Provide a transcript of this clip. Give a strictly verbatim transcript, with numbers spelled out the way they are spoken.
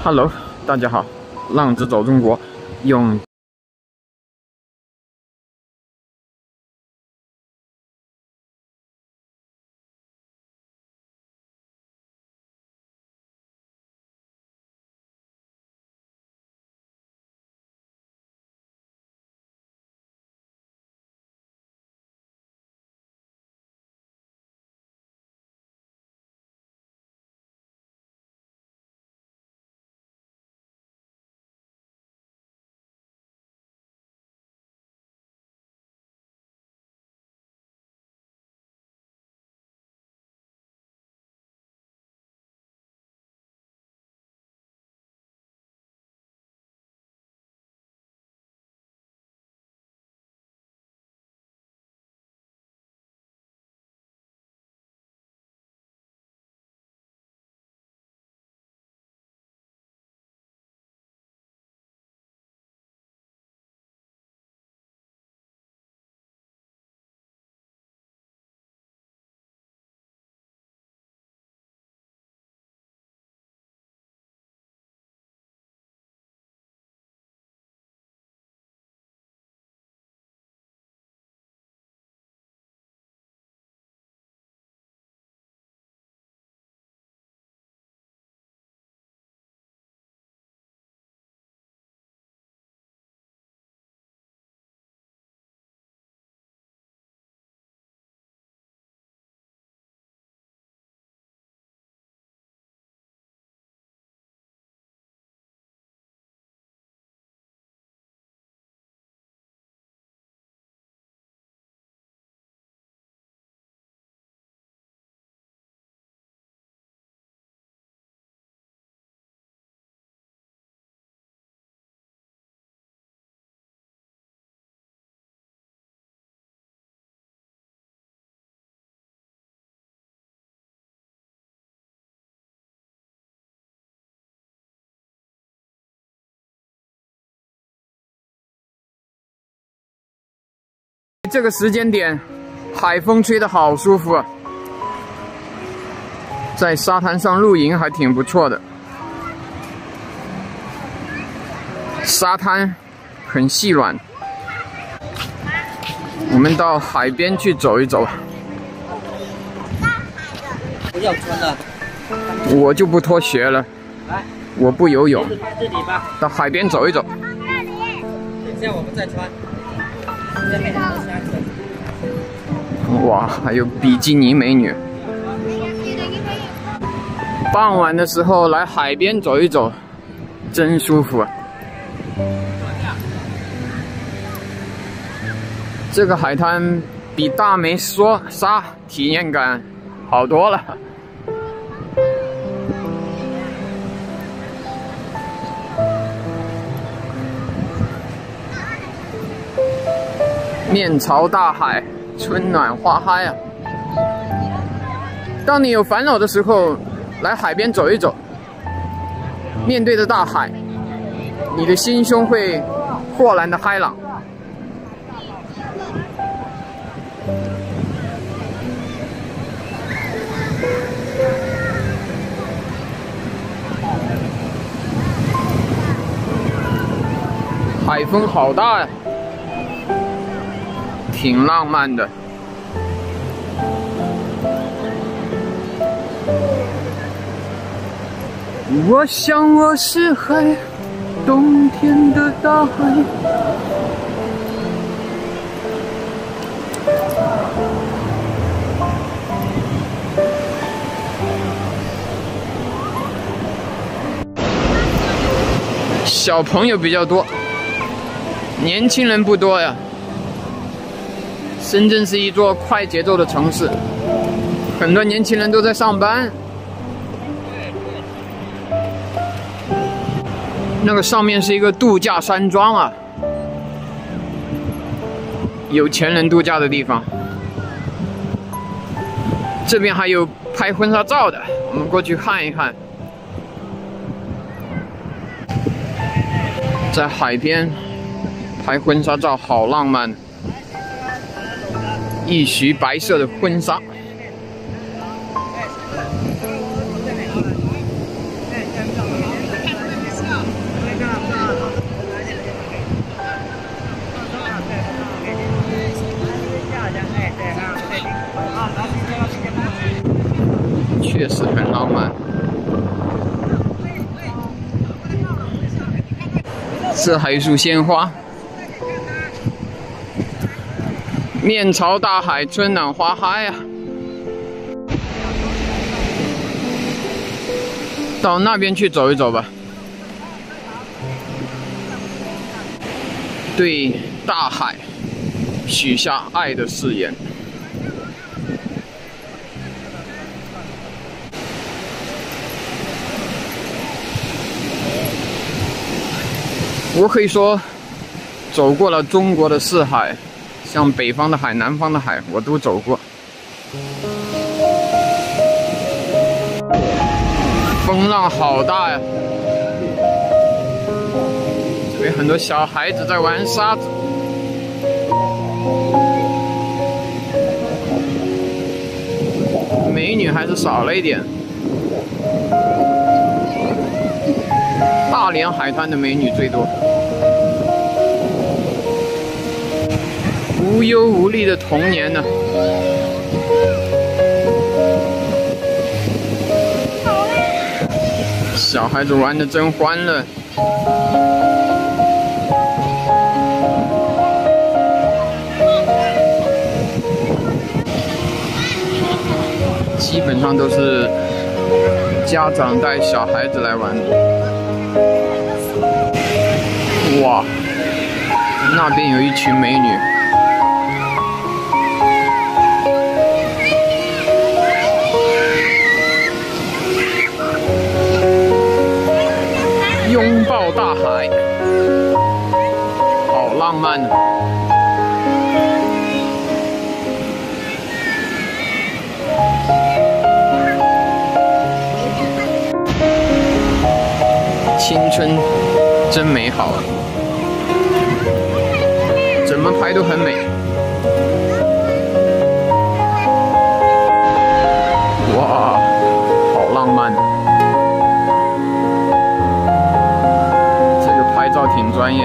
Hello， 大家好，浪子走中国，用这个时间点，海风吹得好舒服啊！在沙滩上露营还挺不错的，沙滩很细软。我们到海边去走一走。 不要穿了， 我就不脱鞋了， 来， 我不游泳。 在这里吧， 到海边走一走。 等一下我们再穿。这边有箱子。 哇，还有比基尼美女。傍晚的时候来海边走一走，真舒服啊！这个海滩比大梅梭沙体验感好多了。面朝大海，春暖花开啊！当你有烦恼的时候，来海边走一走，面对着大海，你的心胸会豁然的开朗。海风好大呀！挺浪漫的。我想我是海，冬天的大海。小朋友比较多，年轻人不多呀。深圳是一座快节奏的城市，很多年轻人都在上班。那个上面是一个度假山庄啊，有钱人度假的地方。这边还有拍婚纱照的，我们过去看一看。在海边拍婚纱照，好浪漫。一袭白色的婚纱， 是海树鲜花。面朝大海，春暖花开啊！到那边去走一走吧。对大海许下爱的誓言。我可以说，走过了中国的四海，像北方的海、南方的海，我都走过。风浪好大呀！这边很多小孩子在玩沙子。美女还是少了一点。大连海滩的美女最多。无忧无虑的童年呢、啊？小孩子玩得真欢乐。基本上都是家长带小孩子来玩。哇，那边有一群美女。拥抱大海，好浪漫啊！青春真美好啊，怎么拍都很美。